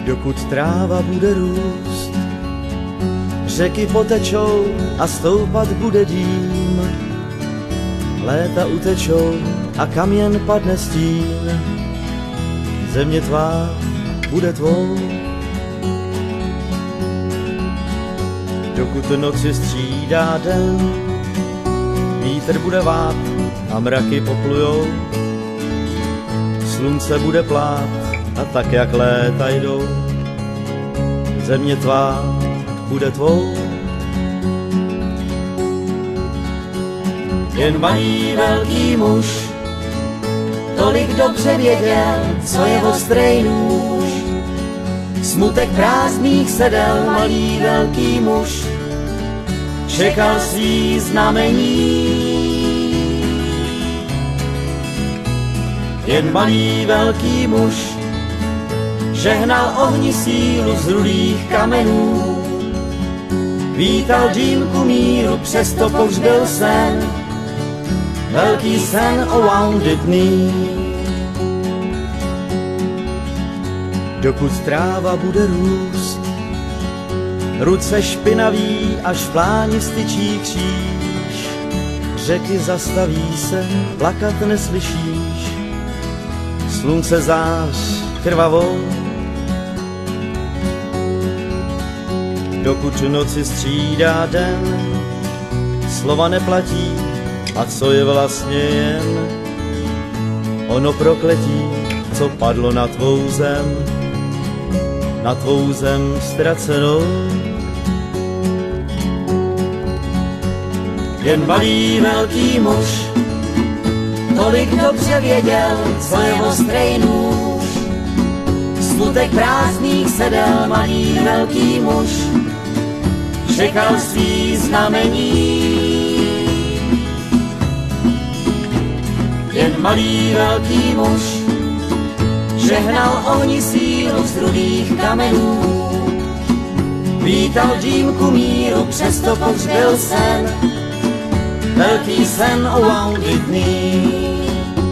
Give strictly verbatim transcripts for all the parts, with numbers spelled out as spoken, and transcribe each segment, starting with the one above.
dokud tráva bude růst, řeky potečou a stoupat bude dým. Léta utečou a kaměn padne stín, země tvá bude tvou. Dokud noci střídá den, vítr bude vát a mraky poplujou, slunce bude plát a tak jak léta jdou, země tvá bude tvou. Jen malý velký muž tolik dobře věděl, co je ostrej nůž. Smutek prázdných sedel, malý velký muž čekal svý znamení. Jen malý velký muž žehnal ohni sílu z rudých kamenů. Vítal dýmku míru, přesto pohřbil sen, velký sen o Wounded Knee. Dokud tráva bude růst, ruce špinaví, až v pláni styčí kříž. Řeky zastaví se, plakat neslyšíš, slunce zář krvavou. Dokud noci střídá den, slova neplatí, a co je vlastně jen ono prokletí, co padlo na tvou zem, na tvou zem ztracenou. Jen malý velký muž tolik dobře věděl, co je ostrej nůž. Smutek prázdných sedel, malý velký muž čekal svý znamení. Jen malý velký muž žehnal ohni sílu z rudých kamenů. Vítal dýmku míru, přesto pohřbil sen, velký sen o Wounded Knee.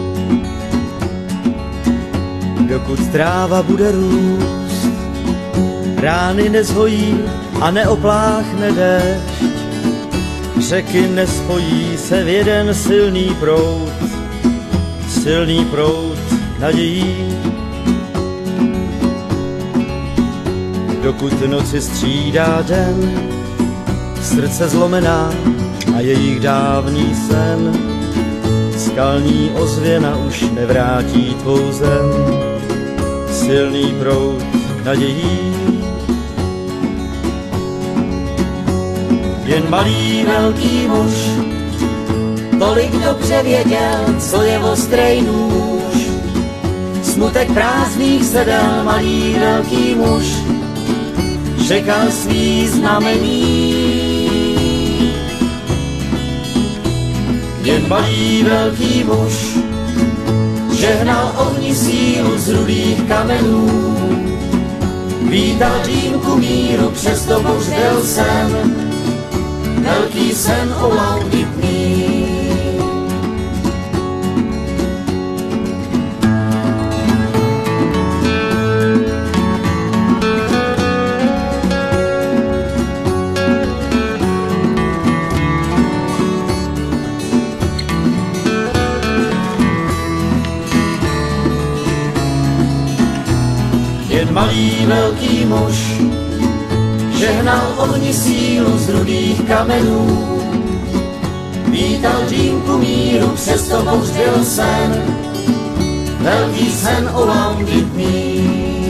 Dokud tráva bude růst, rány nezhojí a neopláchne déšť, řeky nespojí se v jeden silný proud, silný proud nadějí. Dokud noci střídá den, srdce zlomená a jejich dávný sen, skalní ozvěna už nevrátí tvou zem, silný proud nadějí. Jen malý velký muž tolik dobře věděl, co je ostrej nůž. Smutek prázdných sedel, malý velký muž čekal svý znamení. Jen malý velký muž žehnal ohni sílu z rudých kamenů. Vítal dýmku míru, přesto pohřbil sen, velký sen o Wounded Knee. Jen malý velký muž žehnal ohni sílu z rudých kamenů. Vítal dýmku míru, přesto pohřbil sen, velký sen o Wounded Knee.